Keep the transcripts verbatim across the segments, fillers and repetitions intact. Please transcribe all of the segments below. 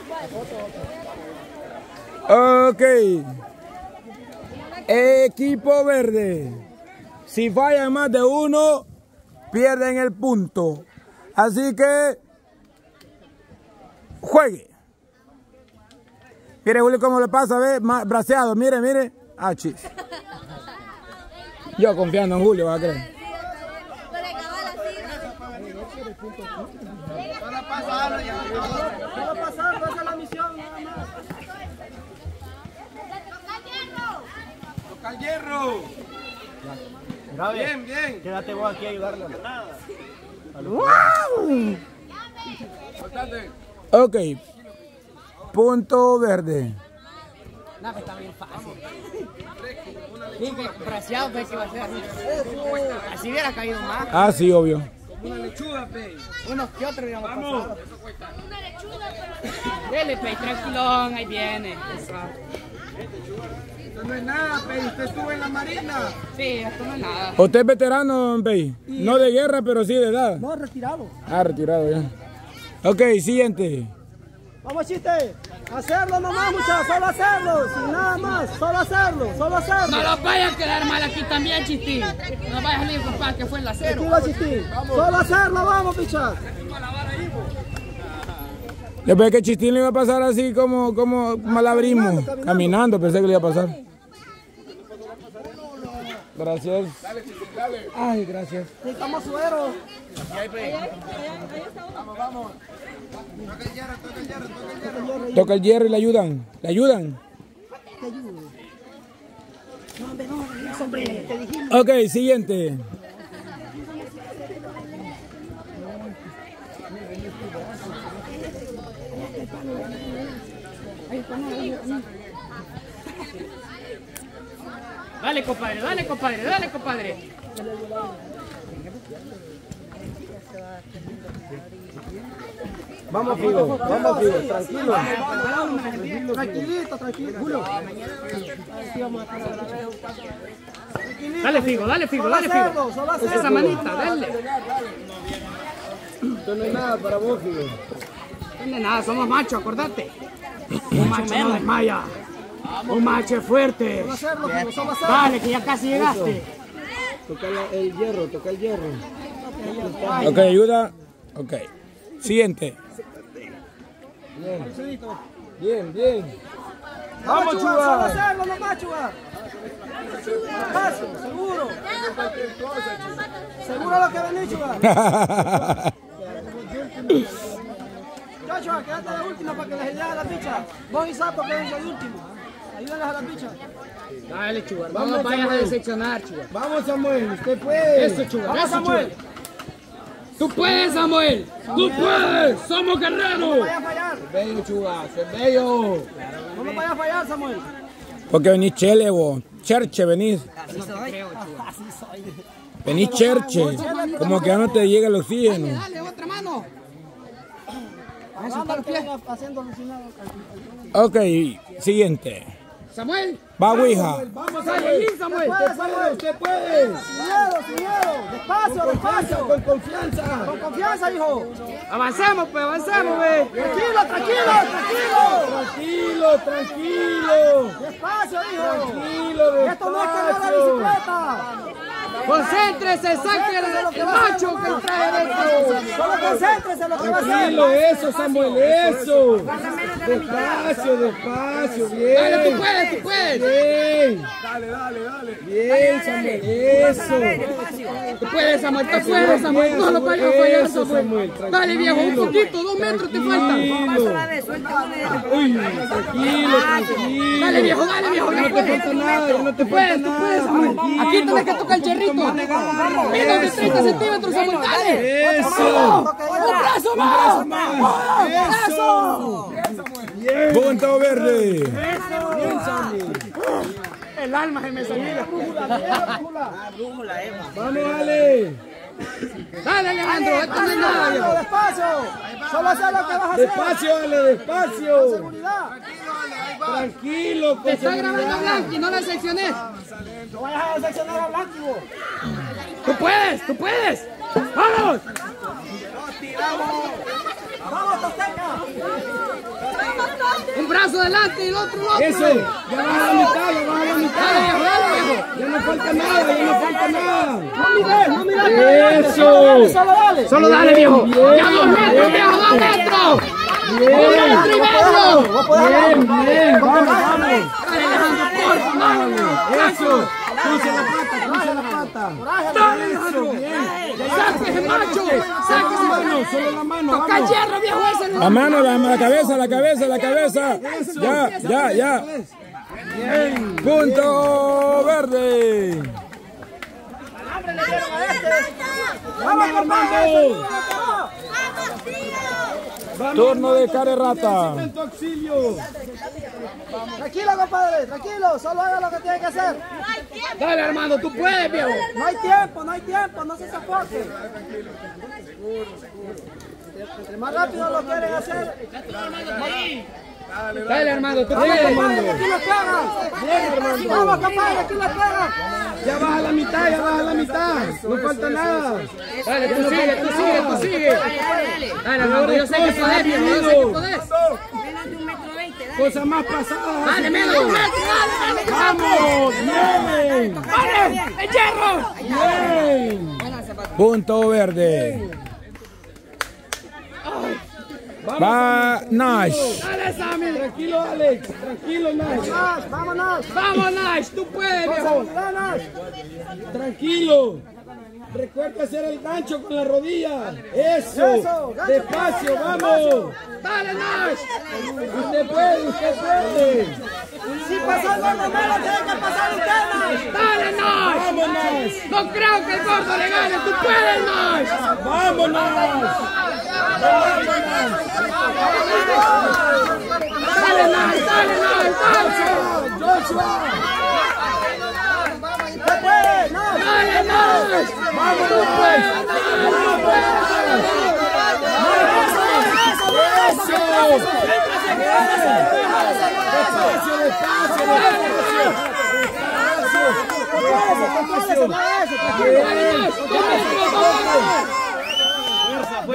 Ok. Equipo verde. Si fallan más de uno, pierden el punto. Así que juegue. Mire, Julio, cómo le pasa, ve, braceado, mire, mire. Ah, chis. Yo confiando en Julio, va a creer. Van a pasar, ya. Van a pasar, esa es la misión, nada más. Toca el hierro. Bien, bien. Quédate vos aquí a ayudarle. ¡Wow! Ok. Punto verde. No, que está bien fácil. Sí, que braceado, pues que va a ser así. Así hubiera caído más. Ah, sí, obvio. Una lechuga, pe. Unos que otros hubiéramos Vamos. pasado. Una lechuga, pero... Dele, pe, tranquilón, ahí viene. Esto no es nada, pe. Usted estuvo en la marina. Sí, esto no es nada. ¿Usted es veterano, Pei? No de guerra, pero sí de edad. No, retirado. Ah, retirado ya. Ok, siguiente. Vamos, chiste. Hacerlo nomás, muchachos. Solo hacerlo. Sin nada más. Solo hacerlo. Solo hacerlo. No los vayas a quedar mal aquí también, Chistín. No vayas a ir, papá, que fue el acero. Tranquilo, Chistín. Solo hacerlo, vamos, pichas. Después que Chistín le iba a pasar así como, como malabrismo. Caminando, caminando. Caminando, pensé que le iba a pasar. Gracias. Ay, gracias. Necesitamos suero. Vamos, vamos. Toca el hierro, toca el hierro, toca el hierro. Toca el hierro y le ayudan. ¿Le ayudan? Te ayudo. No, hombre, no, no, hombre. Te dijimos. Ok, siguiente. Dale, compadre, dale, compadre, dale, compadre. Vamos, Figo, vamos, Figo, tranquilo. Tranquilito, tranquilo. Julio. Dale, Figo, dale, Figo, dale, Figo. Esa manita, dale. Esto no es nada para vos, Figo. No es nada, somos machos, acordate. Un macho no desmaya. Un macho fuerte. Dale, que ya casi llegaste. Toca el hierro, toca el hierro. Ok, ayuda. Ok. Siguiente. Bien, bien. Vamos, Chuga. Solo hacerlo, no más, Chuga. Paso, seguro. Seguro lo que venís, Chuga. Ya, Chuga, quédate de última para que les ayudes a la picha. Vos y Sapo quédense de último. Ayúdenles a la picha. Dale, Chugar, no nos vayas a decepcionar, Chugar. Vamos, Samuel, usted puede. Eso, Chugar, Vamos, eso, Samuel. Chugar. ¡Tú puedes, Samuel! ¡Tú puedes! ¡Somos guerreros! No vayas a fallar. Bello, Chuga, es bello. No me vayas a fallar, Samuel. Porque venís chele, vos. Cherche, venís. No te creo, Chugar. Venís cherche. Como que ya no te llega el oxígeno. Dale, otra mano. Vamos, que haciendo alucinado. Ok, siguiente. Samuel. Va, Ouija. Vamos, Dale, Samuel. Usted puede, usted puede. Sin miedo, sin miedo. Despacio, despacio. Con confianza. Con confianza, hijo. Avancemos, pues, avancemos, ve. Tranquilo, tranquilo, tranquilo. Tranquilo, tranquilo. Despacio, hijo. Tranquilo, despacio. Esto no es cargar la bicicleta. Concéntrese, saque el, el macho que trae dentro. Solo concéntrese en lo que va a hacer. Tranquilo, eso, Samuel, eso. Despacio, despacio, bien. Dale, tú puedes, tú puedes. Bien. Dale, dale, dale. Bien, Samuel, eso. Tú puedes, Samuel, tú puedes, Samuel. No lo vayas a fallar, Eso, Samuel. Samuel, tranquilo. Dale, viejo, un poquito, dos metros te faltan. Uy, tranquilo, tranquilo. Dale, viejo, dale, viejo. Ya no te falta nada, ya no te Tú puedes, falta tú puedes, nada. Samuel. Aquí Tranquilo. tenés que tocar el cherrito. Menos de treinta centímetros, Samuel, dale. Eso. Un brazo más. Un brazo más. Eso. Bien. Punto verde. Bien, Samuel. El alma se me salió. Vamos, Ale. Dale, Alejandro, esto no es nada, viejo. Despacio. Solo hacer lo que vas a hacer. Despacio, Ale, despacio. Seguridad. Tranquilo, Te está grabando Blanqui, no la secciones. No vayas a seccionar a Blanqui, vos. Tú puedes, tú puedes. ¡Vamos! Vamos, Tosteca. brazo adelante y el otro el otro. Eso, ya baja la mitad, ya baja la mitad. Ya no falta nada, ya no falta nada. No mires, no mires. Eso. Solo dale. Solo dale, viejo. Ya dos metros, viejo, dos metros. Bien. Un metro y medio. Bien, bien, vamos, vamos. Dale, Alejandro, por favor. Eso. Cruce la pata, cruce la pata. Dale, Alejandro. Sáquese, macho. Sáquese, mano. Solo la mano, Toca el vamos. hierro, viejo, ese no. La mano, la, la cabeza, la cabeza, la cabeza. Ya, ya, ya. Punto verde. Vamos, Armando. Turno de Carerrata. Auxilio. Tranquilo, compadre, tranquilo, solo haga lo que tiene que hacer. Dale, Armando, tú puedes, viejo. No hay tiempo, no hay tiempo, no se sofoque. Entre más rápido lo quieren hacer. Dale, Armando, tú Vamos, puedes. compadre, aquí lo pegan. Vamos, compadre, aquí lo pegan. Ya baja la mitad, ya baja la mitad. No falta nada. Dale, tú sigue, tú sigue, tú sigue. Dale, Armando, yo sé que podés, viejo, yo sé que podés. Cosas más pasadas. Dale, menos de un metro, dale, dale. ¡Vamos! ¡Bien! ¡Dale! ¡El hierro! ¡Bien! Punto verde. Va Nash. Dale, Sammy. Tranquilo, Alex. Tranquilo, Nash. Nash, vámonos. Vamos, Nash, tú puedes, viejo. Nash. Tranquilo. Recuerda hacer el gancho con la rodilla. Eso. Eso, gancho. Despacio, vamos. Dale, Nash. Usted puede, usted puede. Si pasó el gordo malo, tiene que pasar usted, Nash. Dale, Nash. Vamos, Nash. No creo que el gordo le gane, tú puedes, Nash. Vamos, Nash. Dale, Nash, dale, Nash, dale. Joshua. Usted puede, Nash. Dale, Nash. Vamos, Tú Nash. puedes, Nash, tú puedes. Despacio, despacio, despacio. Despacio. Dale, Nash, dos metros, dos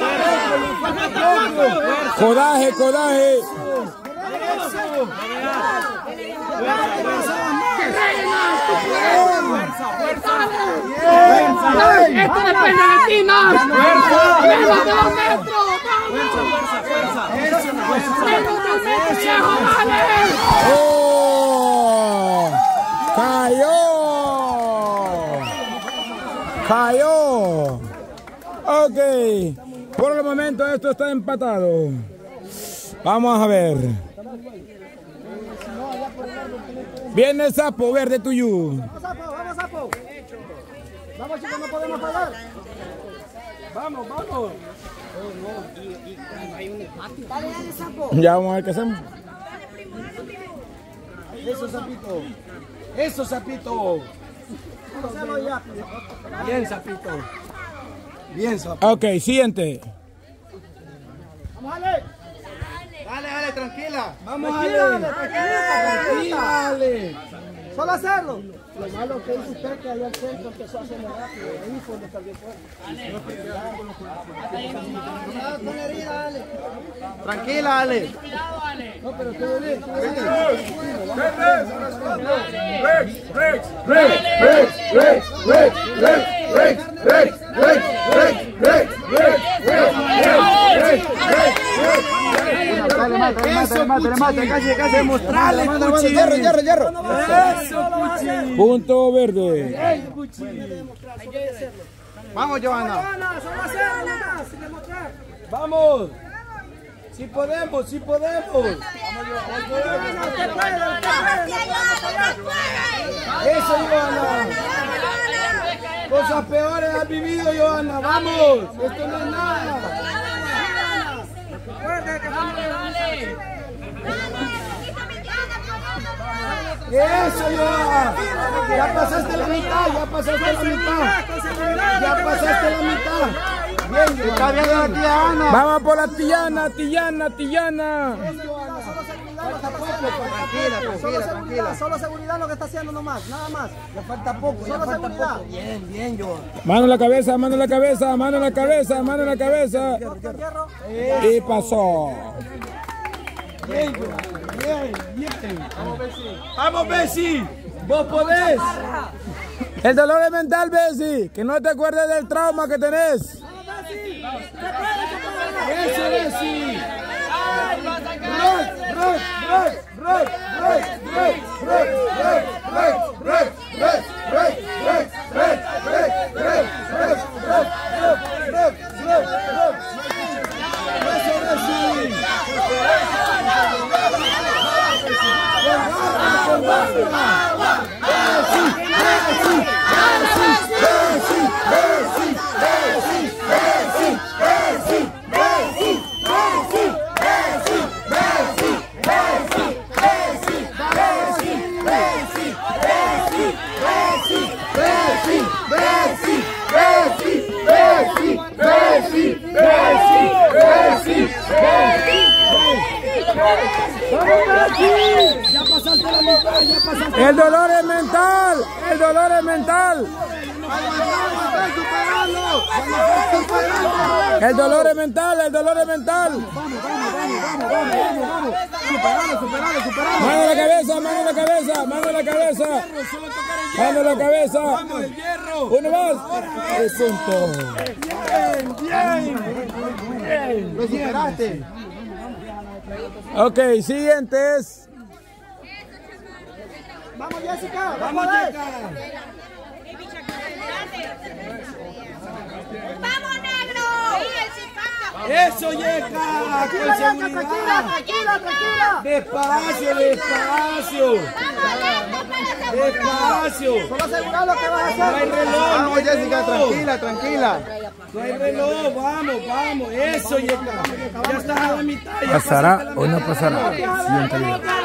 metros. Coraje, coraje. Esto depende de ti, Nash. Menos de dos metros. Menos de un metro, viejo, dale. ¡Oh! ¡Cayó! ¡Cayó! Ok. Por el momento esto está empatado. Vamos a ver. Viene el sapo verde tuyo. Vamos, sapo, vamos, sapo. Vamos, chicos, no podemos parar. Vamos, vamos. Dale, dale, sapo. Ya vamos a ver qué hacemos. Eso, sapito. Eso, sapito. Vamos a hacerlo ya. Bien, sapito. Bien, sapito. Ok, siguiente. Vamos, Ale. Dale, dale, tranquila. Vamos, Tranquila, Ale. Ale, tranquilita, tranquilita. Tranquila, Ale. Solo hacerlo. Lo malo que hizo usted que allá al centro empezó a hacerlo rápido. Ahí fue donde perdió fuerza. Tranquila, Ale. No, pero estuvo bien, estuvo bien. Dale, mate, mate, mate, mate, casi, casi. Demostrarle, Puchi. Hierro, hierro, hierro. Eso, Puchi. Punto verde. Vamos, Johanna. Johanna, solo hacerlo nomás, sin demostrar. Vamos. Sí podemos, sí podemos. Usted puede, usted puede. Eso, Johanna. Cosas peores has vivido, Johanna. Vamos. Esto no es nada. Recuerde que Eso, Johanna. Ya pasaste la mitad, ya pasaste la mitad. Ya pasaste la mitad. Bien, Está viendo la tía Ana. Vamos por la Tillana, Tillana, Tillana. Tranquila, Solo tranquila, seguridad, tranquila. solo seguridad lo que está haciendo nomás, nada más. Ya falta poco, ya Solo falta seguridad. poco. Bien, bien, Johanna. Mano en la cabeza, mano en la cabeza, mano en la cabeza, mano en la cabeza. Hierro. Y pasó. Bien, bien, bien. Vamos, Bessie. Vamos, Bessie. Vos podés. El dolor es mental, Bessie. Que no te acuerdes del trauma que tenés. Eso, Bessie. Rock, rock, rock, rock, rock, rock, rock, rock, rock, rock, rock, rock, rock, rock, rock, rock, rock, rock, rock, rock. Eso, Bessie. El dolor es mental, el dolor es mental. El dolor es mental, el dolor es mental. Mano a la cabeza, mano a la cabeza, mano a la cabeza. Mano a la cabeza. Uno más. Asunto. Bien, bien. Lo superaste. Ok, siguientes. Vamos, Jessica. Vamos, Jessica. ¡Vamos, negro! Eso, Yeka, con seguridad. Tranquila, tranquila, tranquila. Despacio, despacio. Despacio. Solo asegurar lo que vas a hacer. No hay reloj. Vamos, Jessica, tranquila, tranquila. No hay reloj, vamos, vamos. Eso, Yeka. Ya estás a la mitad. ¿Pasará o no pasará? Siguiente video.